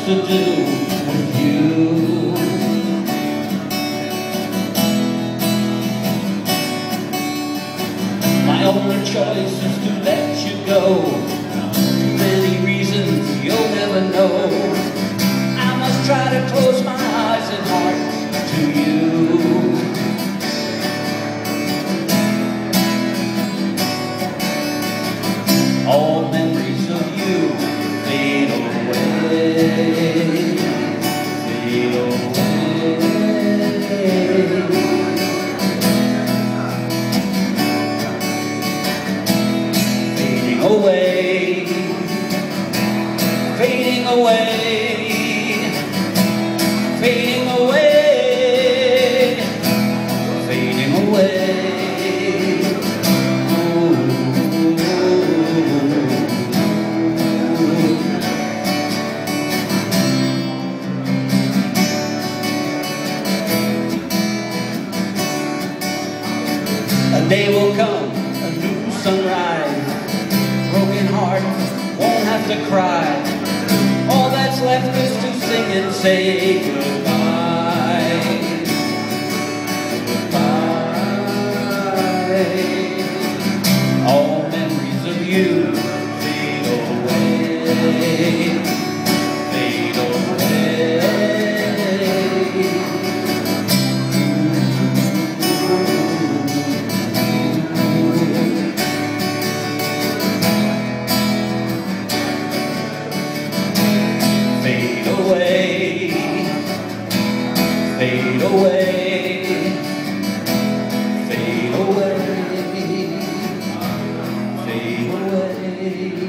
supposed to do with you? My only choice is to let you go. Too many reasons you'll never know. I must try to close my eyes and heart to you. All memories of you fade away, fade away. Fading away, fading away, fading away, fading away. A day will come, a new sunrise. Broken heart won't have to cry. All that's left is to sing and say goodbye. Goodbye. All memories of you fade away, fade away. Fade away, fade away, fade away, fade away.